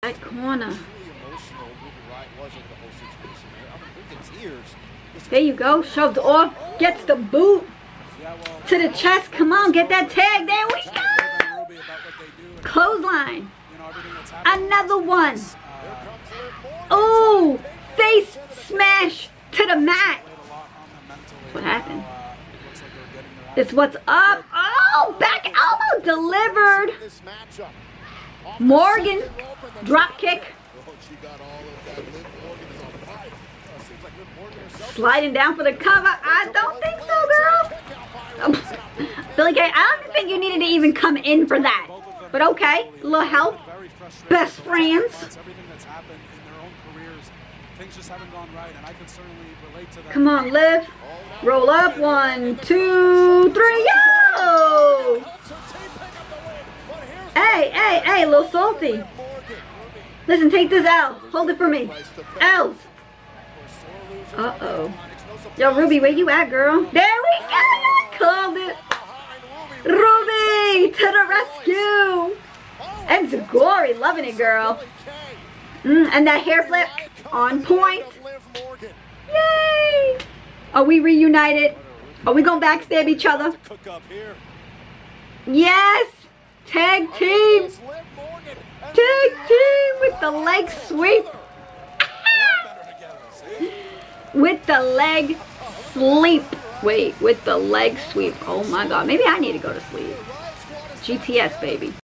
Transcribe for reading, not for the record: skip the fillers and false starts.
that corner. There you go. Shoved off. Gets the boot to the chest. Come on, get that tag. There we go. Clothesline. Another one. Oh, face smash to the mat. What happened? It's what's up. Oh, back elbow delivered. Morgan, drop kick. Sliding down for the cover. I don't think so, girl. Billie Kay, I don't think you needed to even come in for that. But okay, a little help. Best friends. Come on, Liv. Roll up. 1, 2, 3. Yo! Hey, a little salty. Listen, take this L. Hold it for me. L's. Uh-oh. Yo, Ruby, where you at, girl? There we go! Called it. Ruby to the rescue. And Zagori, loving it, girl. And that hair flip on point. Yay! Are we reunited? Are we gonna backstab each other? Yes! Tag team! Tag team with the leg sweep. With the leg sleep. Wait, with the leg sweep. Oh my god. Maybe I need to go to sleep. GTS, baby.